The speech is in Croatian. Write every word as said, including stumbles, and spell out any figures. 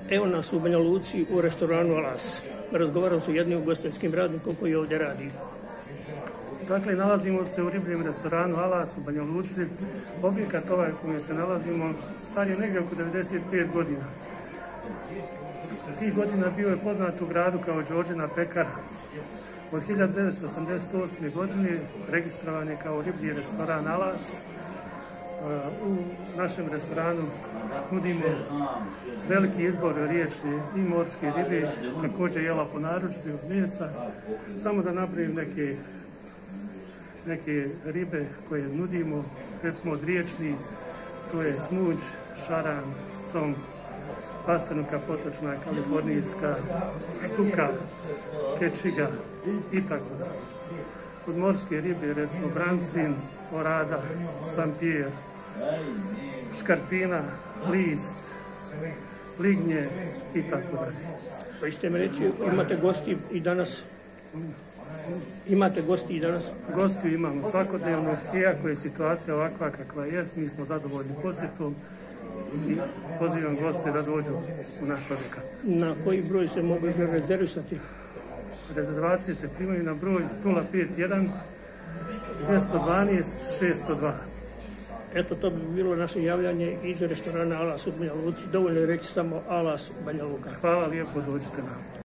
Evo nas u Banja Luci u restoranu Alas. Razgovaram sa jednim ugostiteljskim radnikom koji ovdje radi. Dakle, nalazimo se u ribljem restoranu Alas u Banja Luci. Objekat ovaj u kojem se nalazimo star je negdje oko devedeset pet godina. Tih godina bio je poznat u gradu kao Đorđina pekara. Od hiljadu devetsto osamdeset osme. godine registrovan je kao riblji restoran Alas. U našem restoranu nudimo veliki izbor riječne i morske ribe, također jela po narudžbi od mesa. Samo da napravim neke, neke ribe koje nudimo, recimo od riječnih, to je smuđ, šaran, som, pastrnuka potočna, kalifornijska, štuka, kečiga i tako da. Od morske ribe, recimo brancin, orada, sampijer, škarpina, list, lignje i tako dalje. Pa ćete mi reći, imate gosti i danas? Imate gosti i danas? Gosti imamo svakodnevno, iako je situacija ovakva kakva jest, mi smo zadovoljni posjetom i pozivam goste da dođu u naš objekat. Na koji broj se može rezervisati? Rezervacije se primaju na broj nula pet jedan dvjesto dvanaest šesto dva. Eto, to bi bilo naše javljanje iz restorana Alas u Banja Luci. Dovoljno je reći samo Alas Banja Luka. Hvala lijepo, dođite nam.